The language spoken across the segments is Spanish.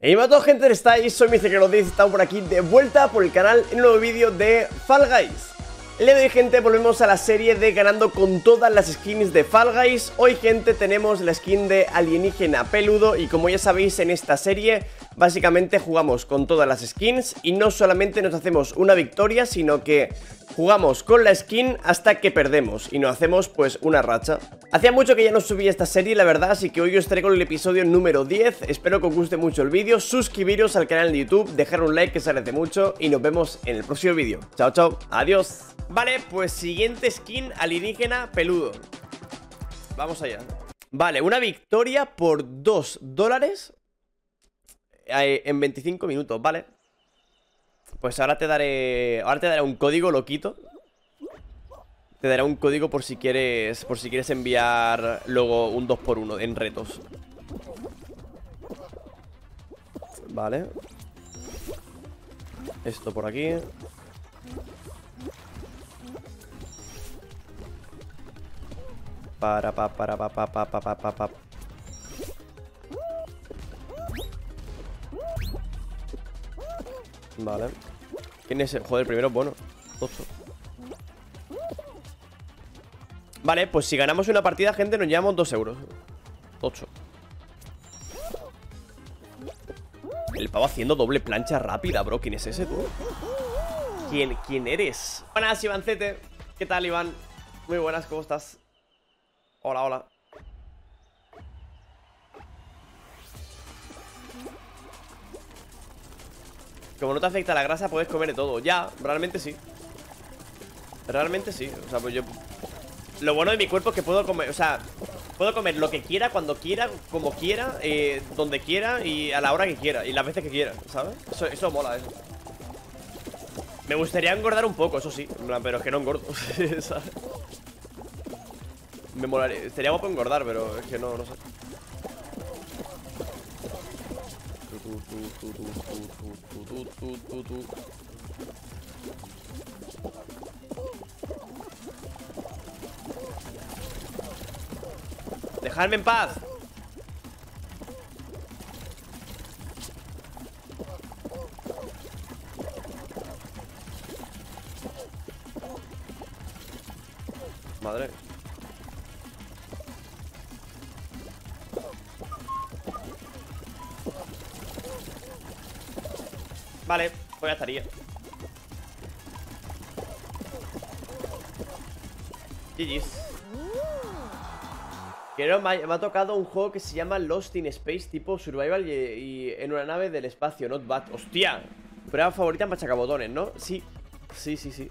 Hey, a toda gente, ¿estáis? Soy Mr. estamos por aquí de vuelta por el canal en un nuevo vídeo de Fall Guys. El día de hoy, gente, volvemos a la serie de ganando con todas las skins de Fall Guys. Hoy, gente, tenemos la skin de alienígena peludo y como ya sabéis, en esta serie básicamente jugamos con todas las skins y no solamente nos hacemos una victoria, sino que jugamos con la skin hasta que perdemos y nos hacemos pues una racha. Hacía mucho que ya no subía esta serie, la verdad, así que hoy os traigo el episodio número 10. Espero que os guste mucho el vídeo, suscribiros al canal de YouTube, dejar un like que se agradece mucho y nos vemos en el próximo vídeo. Chao, chao, adiós. Vale, pues siguiente skin alienígena peludo. Vamos allá. Vale, una victoria por $2 en 25 minutos, vale. Pues ahora te daré un código, loquito. Te daré un código por si quieres enviar luego un 2x1 en retos. Vale. Esto por aquí. Para. Vale. ¿Quién es el? Joder, el primero es bueno. 8. Vale, pues si ganamos una partida, gente, nos llevamos 2 euros. 8. El pavo haciendo doble plancha rápida, bro. ¿Quién es ese, tú? ¿Quién eres? Buenas, Ivancete. ¿Qué tal, Iván? Muy buenas, ¿cómo estás? Hola, hola. Como no te afecta la grasa, puedes comer de todo. Ya, realmente sí. Realmente sí. O sea, pues yo... Lo bueno de mi cuerpo es que puedo comer, o sea, puedo comer lo que quiera, cuando quiera, como quiera, donde quiera y a la hora que quiera y las veces que quiera, ¿sabes? Eso mola, eso. Me gustaría engordar un poco, eso sí, pero es que no engordo, ¿sabes? Me molaría, estaría guapo engordar, pero es que no sé. ¡Dejadme en paz! Madre. Vale, pues ya estaría. GG's. Me ha tocado un juego que se llama Lost in Space, tipo survival y en una nave del espacio, not bad. ¡Hostia! Prueba favorita, machacabotones, ¿no? Sí. Sí.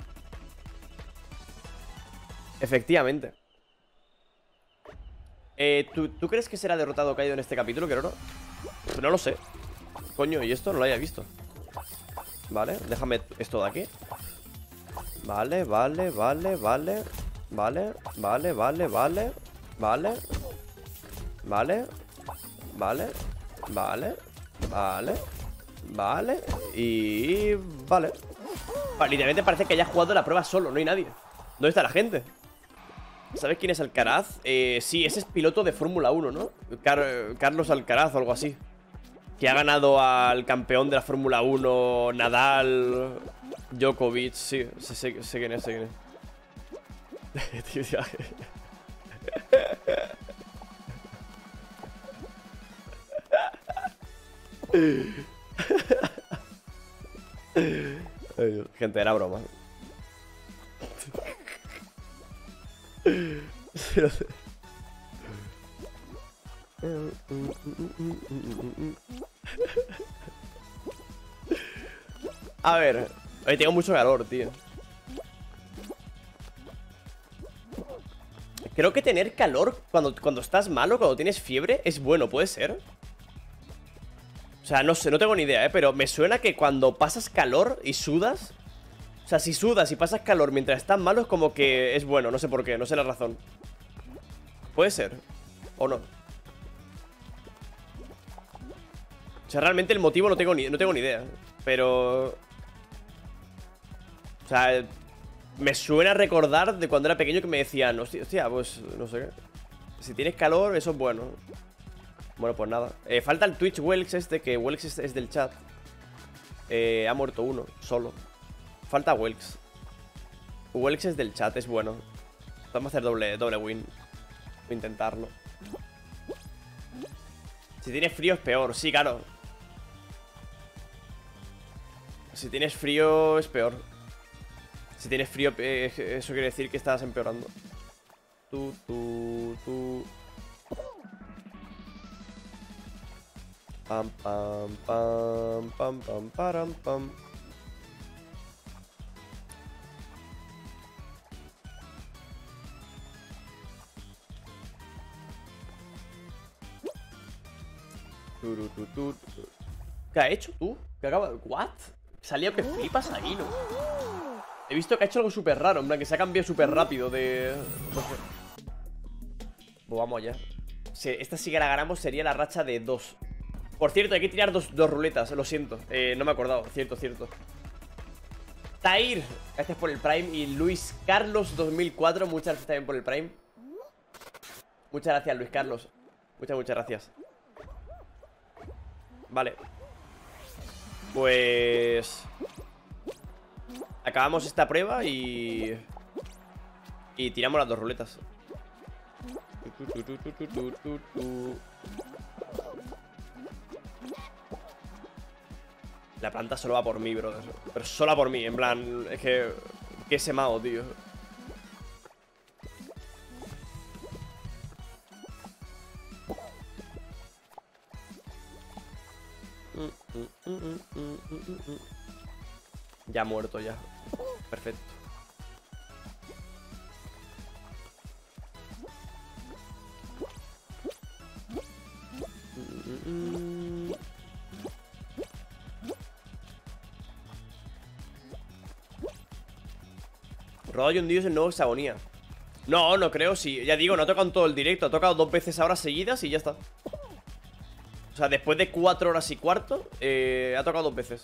Efectivamente. ¿Tú crees que será derrotado o caído en este capítulo, Queroro? Pues no lo sé. Coño, y esto no lo había visto. Vale, déjame esto de aquí. Vale. Y... Vale. Literalmente parece que haya jugado la prueba solo, no hay nadie. ¿Dónde está la gente? ¿Sabes quién es Alcaraz? Sí, ese es piloto de Fórmula 1, ¿no? Carlos Alcaraz o algo así. Que ha ganado al campeón de la Fórmula 1, Nadal, Djokovic. Sí, sé quién es, Tío, Ay, gente, era broma. A ver, hoy tengo mucho calor, tío. Creo que tener calor cuando estás malo, cuando tienes fiebre, es bueno, ¿puede ser? O sea, no sé, no tengo ni idea, pero me suena que cuando pasas calor y sudas, o sea, si sudas y pasas calor mientras estás malo, es como que es bueno, no sé por qué, no sé la razón. ¿Puede ser? ¿O no? O sea, realmente el motivo no tengo ni idea. Pero... O sea, me suena recordar de cuando era pequeño que me decían, hostia, pues no sé qué. Si tienes calor, eso es bueno. Bueno, pues nada. Falta el Twitch Welks este, que Welks es del chat. Ha muerto uno, solo. Falta Welks. Welks es del chat, es bueno. Vamos a hacer doble win. Voy a intentarlo. Si tienes frío es peor, sí, claro. Si tienes frío es peor. Si tienes frío, eso quiere decir que estás empeorando. Pam, pam, pam, pam, pam, param, pam. ¿Qué ha hecho tú? ¿Qué acaba? ¿What? Salía que flipas ahí, ¿no? He visto que ha hecho algo súper raro, en plan que se ha cambiado súper rápido de... No sé. Pues vamos allá. Si esta sí que la ganamos sería la racha de 2. Por cierto, hay que tirar dos ruletas, lo siento. No me he acordado, cierto. Tair, gracias por el Prime. Y Luis Carlos 2004, muchas gracias también por el Prime. Muchas gracias, Luis Carlos. Muchas gracias. Vale. Pues... acabamos esta prueba y tiramos las dos ruletas. La planta solo va por mí, bro. Pero solo por mí, en plan... Es que... Qué ese mago, tío. Ya muerto, ya. Perfecto. Rodo John Dio es el nuevo Hexagonía. No, no creo, sí. Ya digo, no ha tocado en todo el directo. Ha tocado 2 veces ahora seguidas y ya está. O sea, después de 4 horas y cuarto, ha tocado 2 veces.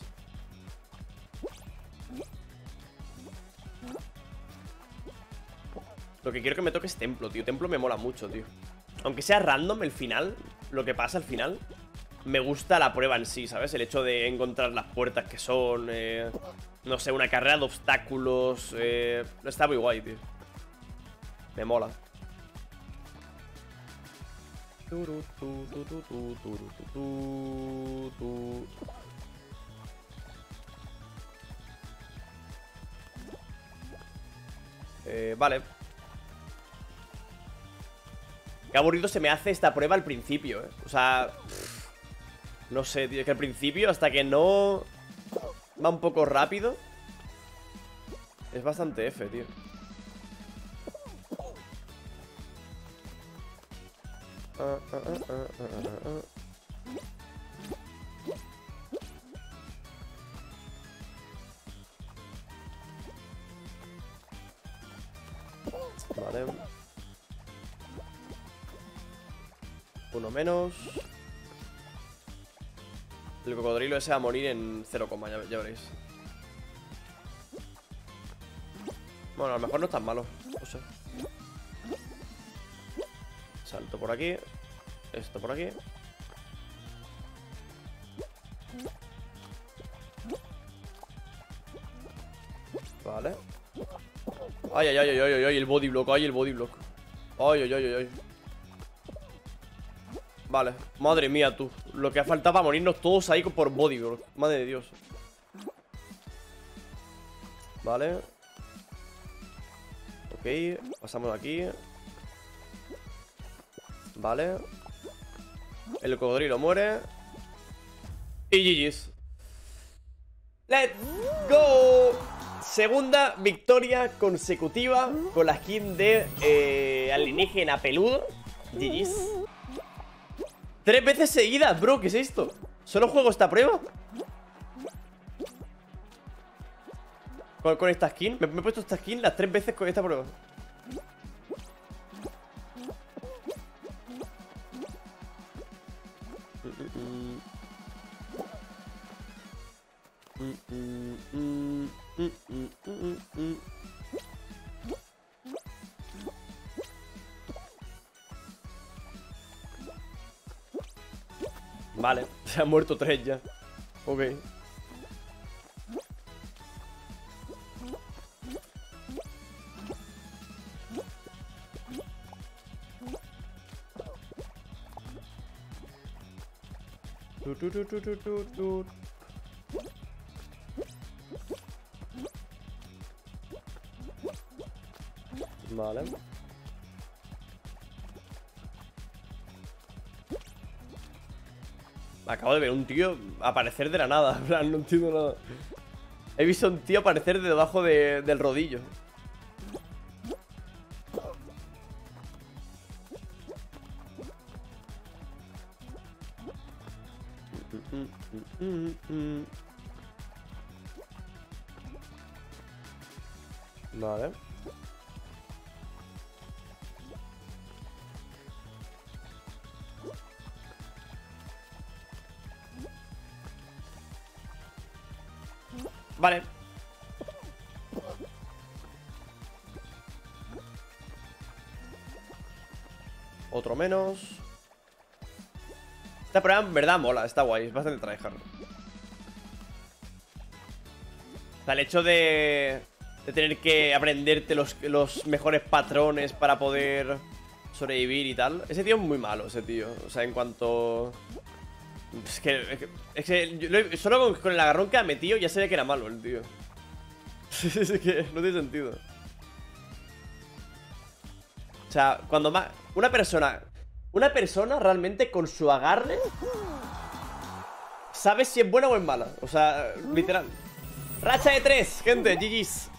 Lo que quiero que me toque es Templo, tío. Templo me mola mucho, tío. Aunque sea random el final, lo que pasa al final, me gusta la prueba en sí, ¿sabes? El hecho de encontrar las puertas que son, no sé, una carrera de obstáculos. Está muy guay, tío. Me mola. Vale. Qué aburrido se me hace esta prueba al principio, O sea... no sé, tío, es que al principio, hasta que no va un poco rápido, es bastante F, tío. Vale. Uno menos. El cocodrilo ese va a morir en 0, ya veréis. Bueno, a lo mejor no es tan malo. No sé. Salto por aquí. Esto por aquí. Vale. Ay, ay, ay, ay, ay, ay, el body block, ay, el body block. Ay, ay, ay, ay, ay. Vale, madre mía, tú. Lo que ha faltado para morirnos todos ahí por body block. Madre de Dios. Vale. Ok, pasamos aquí. Vale. El cocodrilo muere. Y GG's. ¡Let's go! Segunda victoria consecutiva con la skin de alienígena peludo. GG's. 3 veces seguidas, bro, ¿qué es esto? ¿Solo juego esta prueba? Con esta skin. Me he puesto esta skin las 3 veces con esta prueba. Vale, se han muerto 3 ya. Ok. Vale. Acabo de ver un tío aparecer de la nada. En plan, no entiendo nada. He visto a un tío aparecer de debajo del rodillo. Vale. Vale. Otro menos. Esta prueba en verdad mola, está guay, es bastante tryhard. O sea, el hecho de tener que aprenderte los mejores patrones para poder sobrevivir y tal. Ese tío es muy malo, ese tío. O sea, en cuanto... Es que solo con el agarrón que ha metido ya sabía que era malo el tío. Es que no tiene sentido. O sea, cuando más... Una persona realmente con su agarre sabe si es buena o es mala. O sea, literal. Racha de 3, gente, GG's.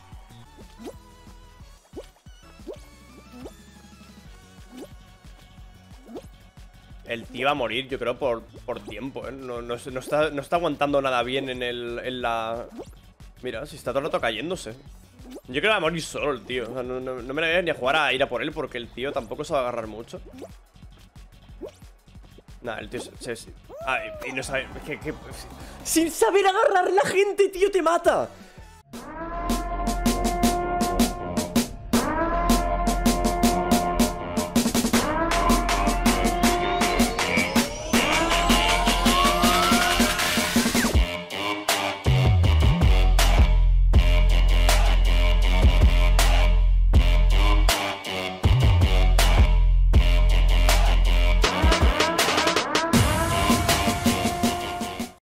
El tío va a morir, yo creo, por tiempo, ¿eh? No está aguantando nada bien en la... Mira, si está todo el rato cayéndose. Yo creo que va a morir solo el tío. O sea, no me la voy ni a jugar a ir a por él porque el tío tampoco se va a agarrar mucho. Nah, el tío y no sabe... Sin saber agarrar la gente, tío, te mata.